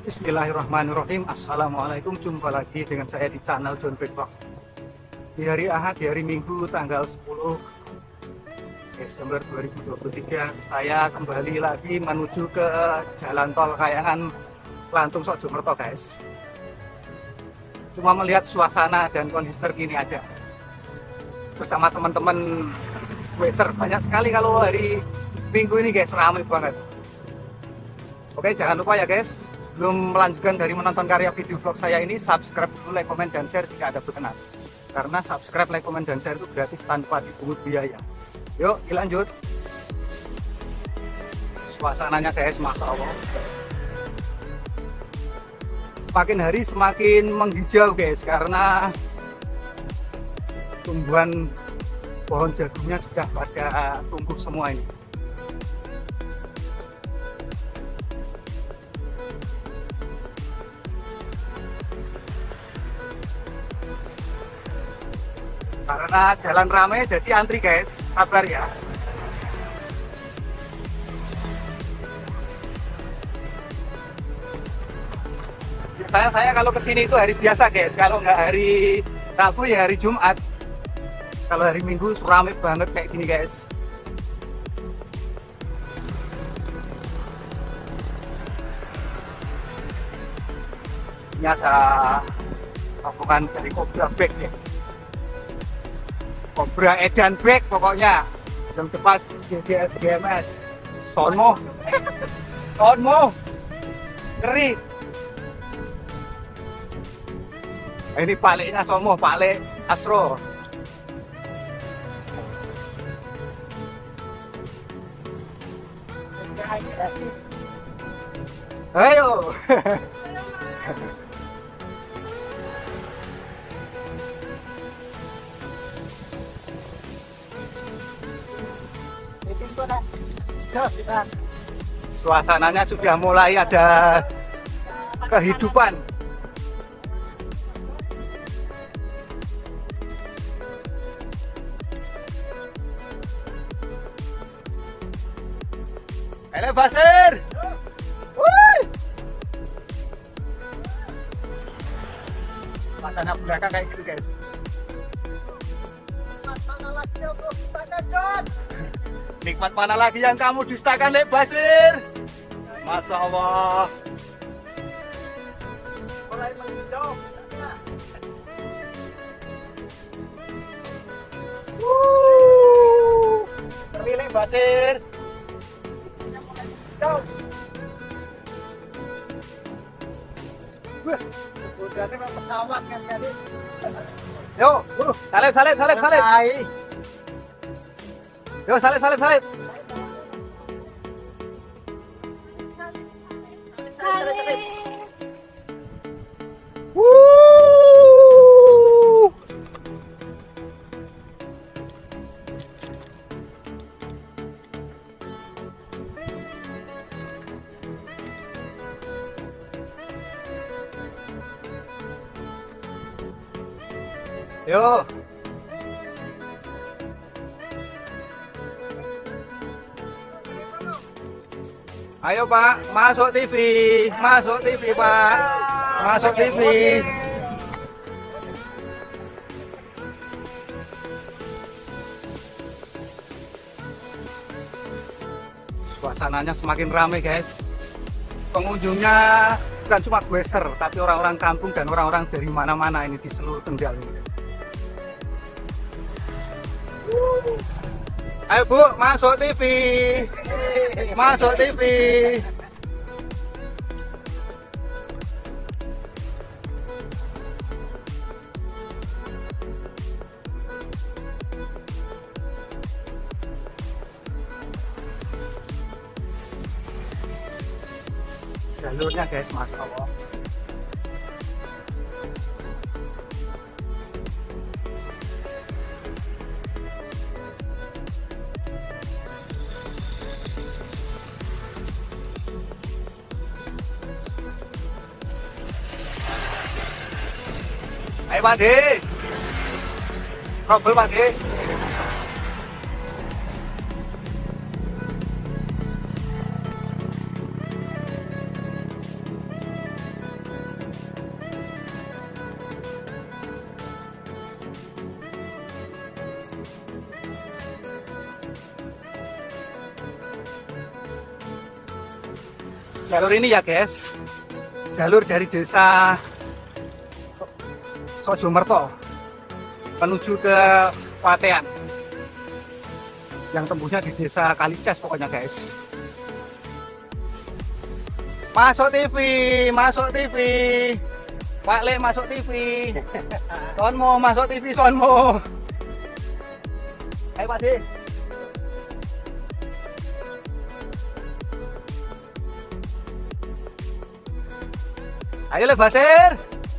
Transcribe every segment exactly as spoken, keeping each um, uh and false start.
Bismillahirrahmanirrahim. Assalamualaikum, jumpa lagi dengan saya di channel John Vlog. Di hari Ahad, di hari Minggu tanggal sepuluh Desember dua ribu dua puluh tiga, saya kembali lagi menuju ke Jalan Tol Kayangan Lantung Sojomerto, guys. Cuma melihat suasana dan kondisi terkini aja bersama teman-teman racer. Banyak sekali kalau hari Minggu ini, guys, ramai banget. Oke, jangan lupa ya, guys, sebelum melanjutkan dari menonton karya video vlog saya ini, subscribe dulu, like, komen, dan share jika ada berkenan. Karena subscribe, like, komen, dan share itu gratis tanpa dipungut biaya. Yuk, dilanjut. Suasananya, guys, masya Allah. Semakin hari semakin menghijau, guys, karena tumbuhan pohon jagungnya sudah pada tumbuh semua ini. Karena jalan ramai jadi antri, guys, sabar ya. Biasanya saya kalau kesini itu hari biasa, guys, kalau nggak hari Rabu ya hari Jumat. Kalau hari Minggu ramai banget kayak gini, guys. Ini ada tabungan dari Cobra Bag, guys. Cobra Edan Bag pokoknya, yang tepat G G S G M S. Sonmo, Sonmo, keri. Ini paleknya Sonmo, palek Astro. Ayo. Suasananya sudah mulai ada kehidupan. Halo, Basir. Suasana belakang kayak gitu, guys. Nikmat mana lagi yang kamu dustakan, Lek Basir? Masya Allah. Mulai menghijau. Wuh, Lek Basir. Wah, udah ada pesawat kan tadi. Yo, salib, salib, salib, salib. Yo, salib, salib, salib. Wuh. Yo. Ayo, Pak, masuk T V, masuk T V, Pak, masuk T V. Suasananya semakin ramai, guys. Pengunjungnya bukan cuma racer, tapi orang-orang kampung dan orang-orang dari mana-mana ini di seluruh Kendal ini. Ayo, Bu, masuk T V. Masuk T V. Jalurnya, guys, masya Allah. Ayo, Pak D. Trouble, Pak D. jalur ini ya guys, jalur dari desa Sojomerto menuju ke Patean yang tembusnya di desa Kalices pokoknya guys. Masuk T V, masuk T V, Pak Le masuk T V, Sonmo masuk T V, Sonmo. Ayo Pak De. Ayo Le Basir.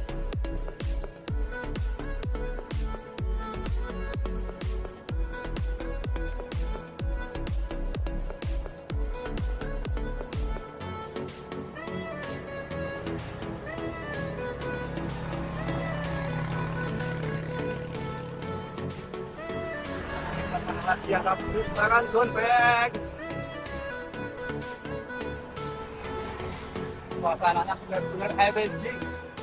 Lagi yang kabur sekarang John Beck. Suasananya benar-benar amazing.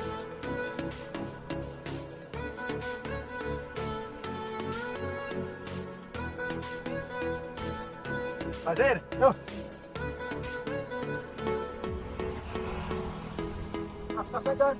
Basir, tuh. Pas-pasan John.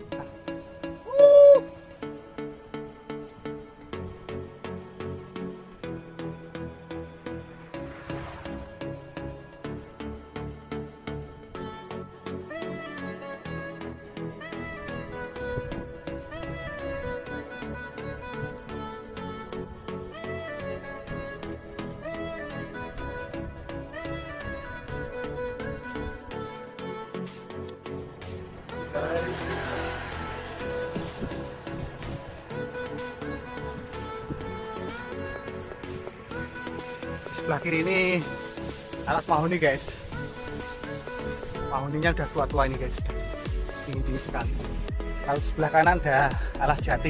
Sebelah kiri ini alas mahoni guys. Mahoninya udah tua-tua ini guys, tinggi-tinggi sekali. Kalau sebelah kanan ada alas jati.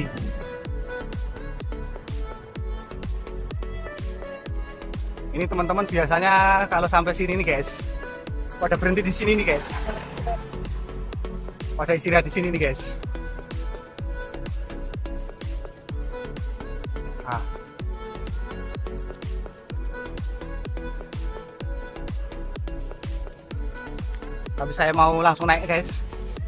Ini teman-teman biasanya kalau sampai sini nih guys, pada berhenti di sini nih guys, pada istirahat di sini nih guys. Nah. Tapi saya mau langsung naik guys.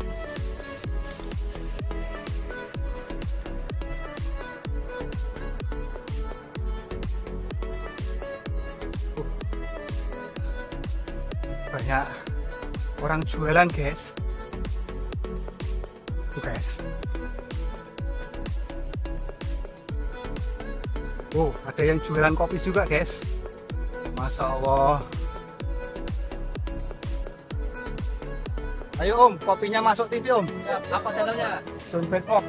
Uh. Banyak orang jualan guys. Tuh guys. Oh, ada yang jualan kopi juga guys. Masya Allah. Ayo Om, kopinya masuk T V Om. Ya, apa channelnya? John Beck Om.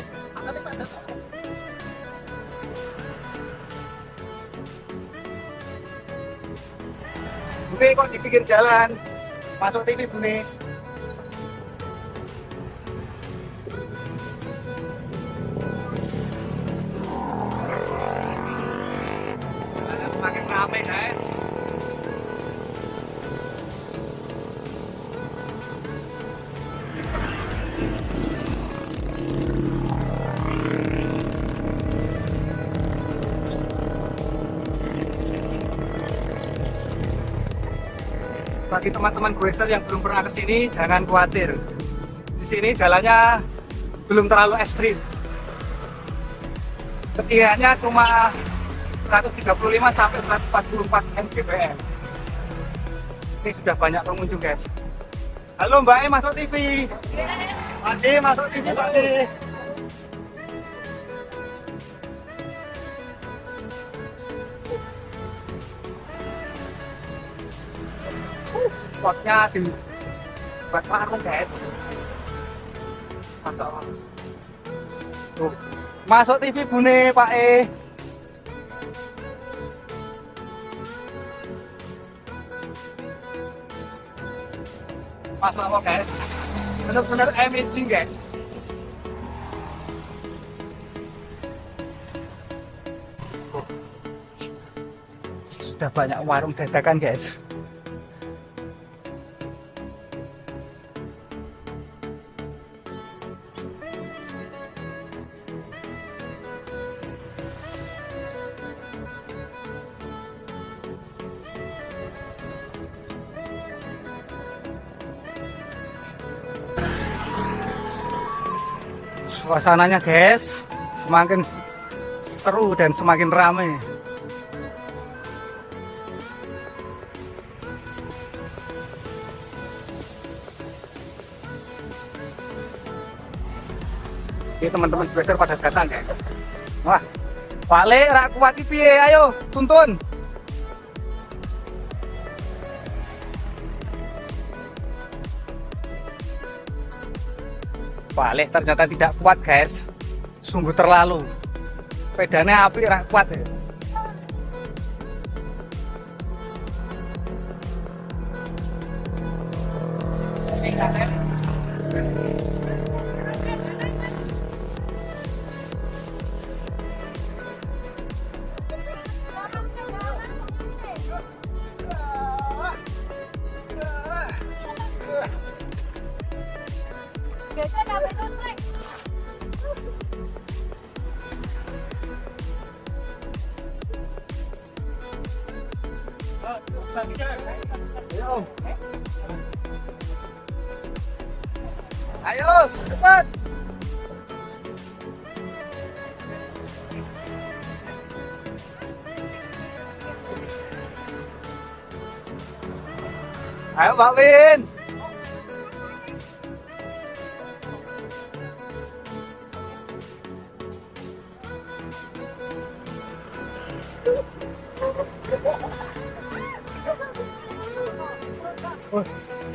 Bune kok di pinggir jalan, masuk T V Bune. Semakin ramai guys. Bagi teman-teman goeser yang belum pernah kesini, jangan khawatir. Di sini jalannya belum terlalu ekstrim. Ketinggiannya cuma seratus tiga puluh lima sampai seratus empat puluh empat mdpl. Ini sudah banyak pengunjung guys. Halo Mbak E, masuk T V. Pak D masuk T V Pak D. Spotnya di buat warung guys. Masuk. Tuh. Masuk T V Bune Pak E. Masuk Allah guys. Benar-benar amazing guys. Oh. Sudah banyak warung dadakan guys. Suasananya guys semakin seru dan semakin ramai. Ini teman-teman geser pada datang ya. Wah, balik rak kuat iki piye? Ayo tuntun. Balik ternyata tidak kuat guys, sungguh terlalu. Pedanya api rak kuat ya. Ayo, ayo cepat. Ayo Mbak Win. Oh.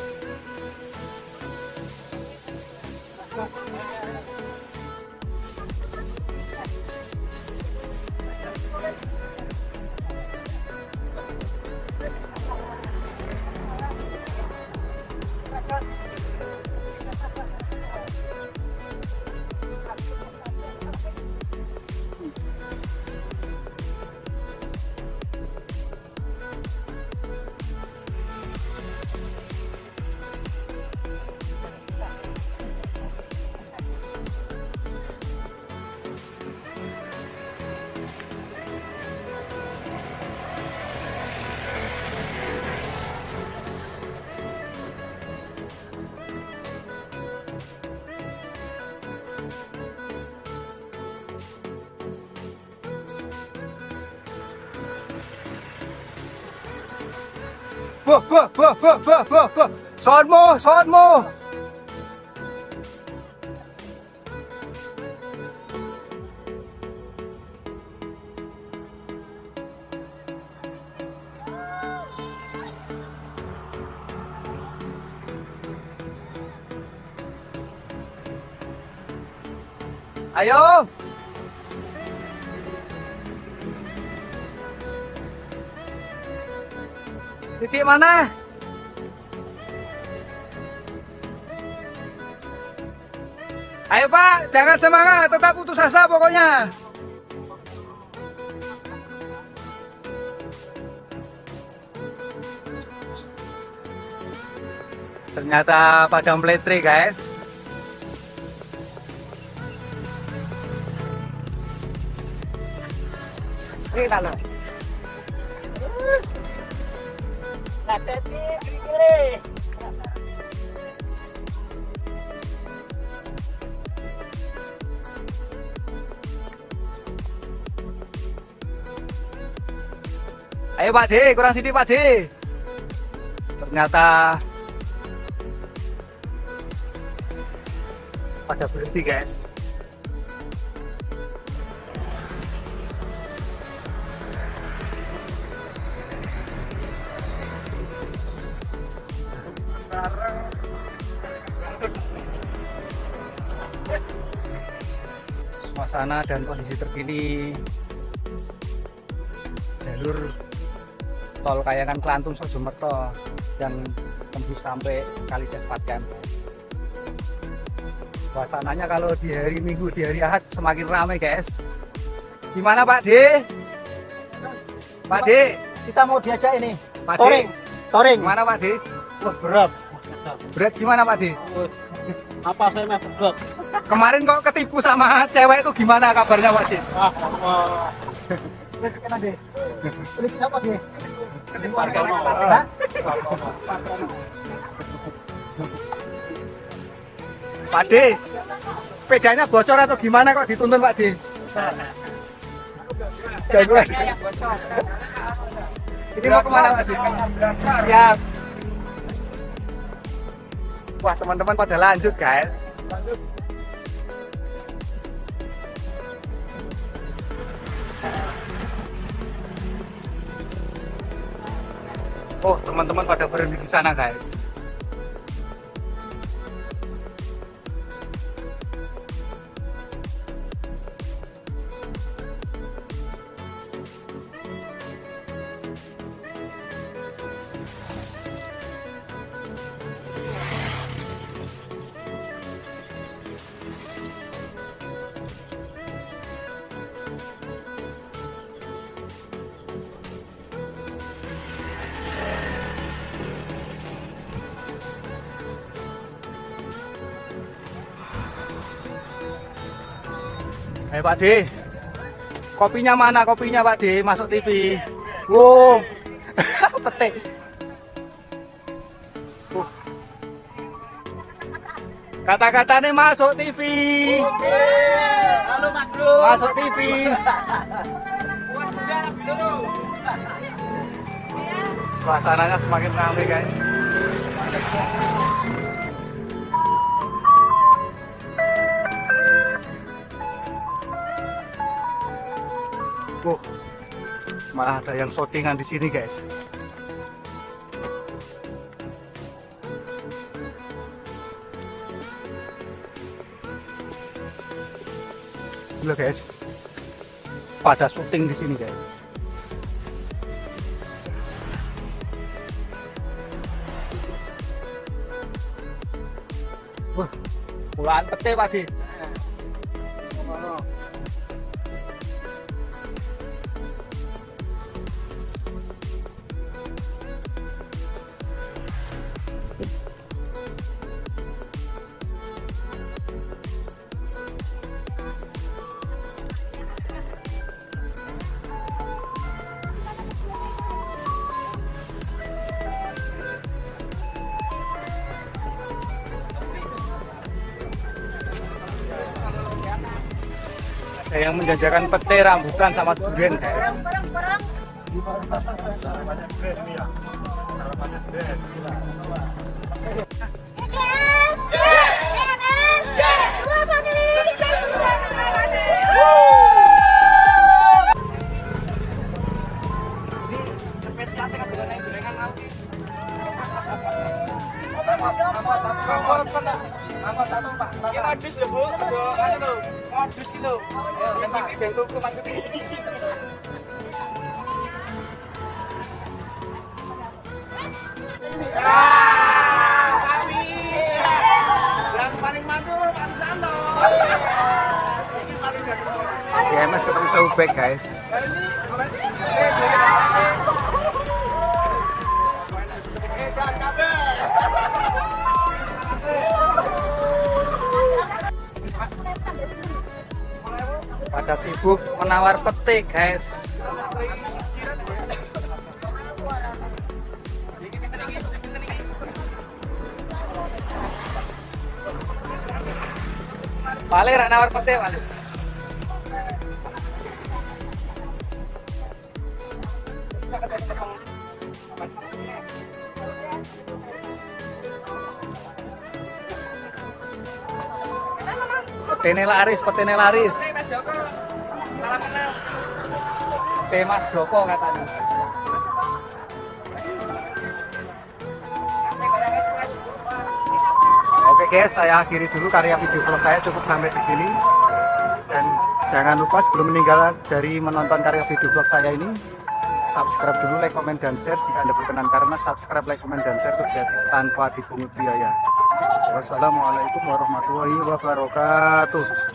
Wah, wah, wah, wah, wah, wah, wah. Sonmo, sonmo. Ayo. Sidik mana? Ayo Pak, jangan semangat, tetap putus asa pokoknya. Ternyata padam pletri guys. Ini mana? Naseti kiri. Ayo Pak D, kurang sini Pak D. Ternyata pada berhenti guys. Suasana dan kondisi terkini jalur tol Kayangan Klantung Sojomerto yang tembus sampai Kalides Patken. Suasananya kalau di hari Minggu, di hari Ahad semakin ramai guys. Gimana Pak D? Pak D, kita mau diajak ini. Pak D. Touring. Touring. Gimana Pak D? Wah, berat. Berat gimana Pak D? Apa saya mah berat. Kemarin kok ketipu sama cewek itu gimana kabarnya Pak D? Wah, wah. Ini siapa D? Ini siapa D? Ketipu harga Hah? Pak D, sepedanya bocor atau gimana kok dituntun Pak Di? Gangguan. Ini mau kemana Pak Di? Siap. Wah teman-teman pada lanjut guys. Oh teman-teman pada berhenti di sana guys. Eh Pak D, kopinya mana kopinya Pak D? Masuk T V. Wow, petik. Uh. Kata-katanya masuk T V. Oke. Halo Mas Bro. Masuk T V. Suasananya semakin ramai guys. Oh, malah ada yang syutingan di sini guys. Gila guys, pada syuting di sini guys. Wah, pulaan pete Pak Di. Ada yang menjajakan pete rambutan sama durian guys. Modus lho Bu, anu lho, modus iki lho. Mencicipi ben tuku maksudnya. Yang paling mantul Pak Santo. Ini paling ganteng. G M S ketemu Saubek guys. Pada sibuk menawar pete guys. Balik rak nawar pete balik. Petene laris, petene laris. Mas Joko. Salam kenal. Teh Mas Joko katanya. Oke guys, saya akhiri dulu karya video vlog saya cukup sampai di sini. Dan jangan lupa sebelum meninggal dari menonton karya video vlog saya ini, subscribe dulu, like, komen, dan share jika Anda berkenan, karena subscribe, like, komen, dan share itu gratis tanpa dipungut biaya. Wassalamualaikum warahmatullahi wabarakatuh.